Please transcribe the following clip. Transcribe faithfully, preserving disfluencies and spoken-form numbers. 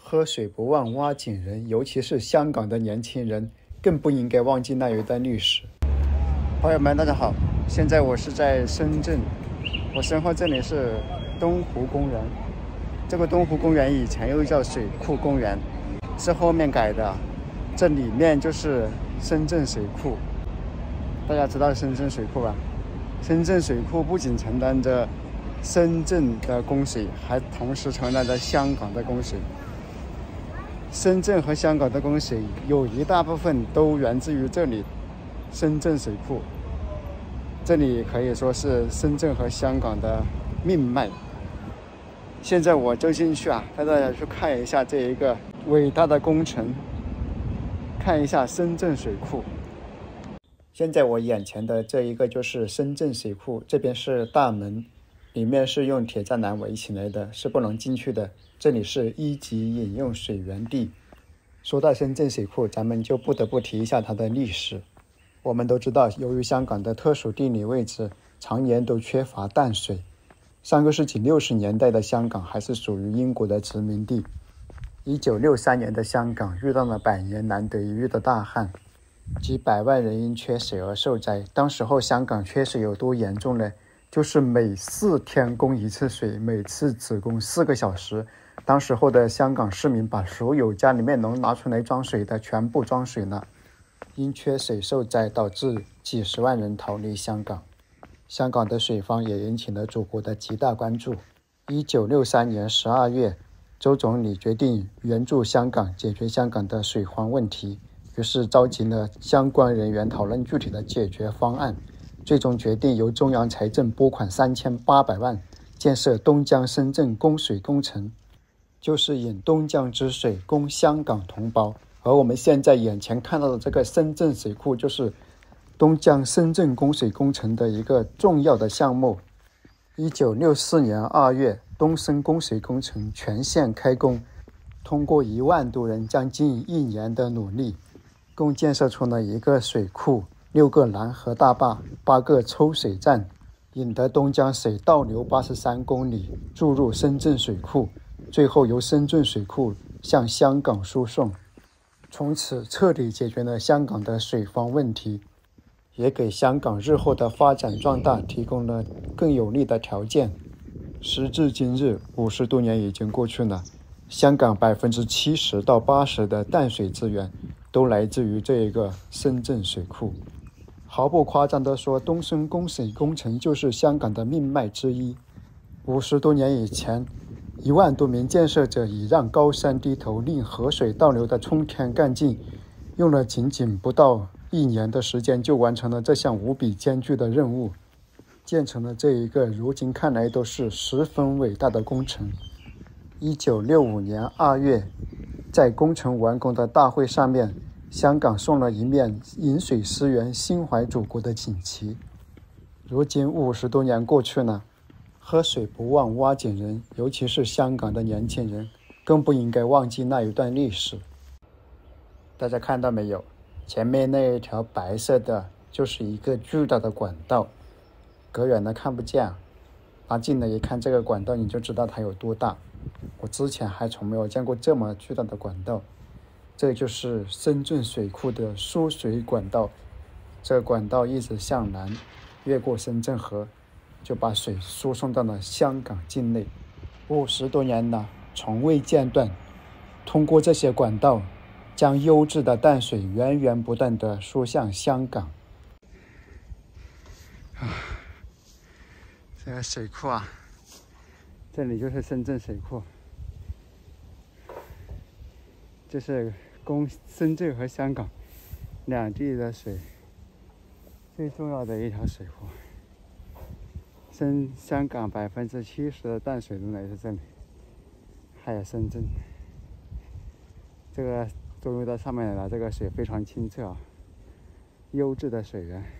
喝水不忘挖井人，尤其是香港的年轻人，更不应该忘记那一段历史。朋友们，大家好，现在我是在深圳，我身后这里是东湖公园。这个东湖公园以前又叫水库公园，是后面改的。这里面就是深圳水库，大家知道深圳水库吧？深圳水库不仅承担着深圳的供水，还同时承担着香港的供水。深圳和香港的供水有一大部分都源自于这里深圳水库，这里可以说是深圳和香港的命脉。现在我就进去啊，带大家去看一下这一个伟大的工程，看一下深圳水库。现在我眼前的这一个就是深圳水库，这边是大门，里面是用铁栅栏围起来的，是不能进去的。这里是一级饮用水源地。说到深圳水库，咱们就不得不提一下它的历史。我们都知道，由于香港的特殊地理位置，常年都缺乏淡水。上个世纪六十年代的香港还是属于英国的殖民地。一九六三年的香港遇到了百年难得一遇的大旱，几百万人因缺水而受灾。当时候香港缺水有多严重呢？就是每四天供一次水，每次只供四个小时。当时候的香港市民把所有家里面能拿出来装水的全部装水了。因缺水受灾，导致几十万人逃离香港。香港的水荒也引起了祖国的极大关注。一九六三年十二月，周总理决定援助香港解决香港的水荒问题，于是召集了相关人员讨论具体的解决方案，最终决定由中央财政拨款三千八百万建设东江深圳供水工程，就是引东江之水供香港同胞。而我们现在眼前看到的这个深圳水库，就是东江深圳供水工程的一个重要的项目。一九六四年二月，东深供水工程全线开工，通过一万多人将近一年的努力，共建设出了一个水库、六个拦河大坝、八个抽水站，引得东江水倒流八十三公里注入深圳水库，最后由深圳水库向香港输送。从此彻底解决了香港的水荒问题，也给香港日后的发展壮大提供了更有利的条件。时至今日，五十多年已经过去了，香港百分之七十到八十的淡水资源都来自于这一个深圳水库。毫不夸张地说，东深供水工程就是香港的命脉之一。五十多年以前，一万多名建设者以让高山低头，令河水倒流的冲天干劲，用了仅仅不到一年的时间就完成了这项无比艰巨的任务，建成了这一个如今看来都是十分伟大的工程。一九六五年二月，在工程完工的大会上面，香港送了一面饮水思源、心怀祖国的锦旗。如今五十多年过去了，喝水不忘挖井人，尤其是香港的年轻人，更不应该忘记那一段历史。大家看到没有？前面那一条白色的就是一个巨大的管道，隔远的看不见，拿近了一看，这个管道你就知道它有多大。我之前还从没有见过这么巨大的管道。这就是深圳水库的输水管道，这个管道一直向南，越过深圳河，就把水输送到了香港境内。五十多年了，从未间断。通过这些管道，将优质的淡水源源不断地输向香港。啊，这个水库啊，这里就是深圳水库，这是供深圳和香港两地的水最重要的一条水库。深香港百分之七十的淡水都来自这里，还有深圳。这个作用到上面来了，这个水非常清澈，优质的水源。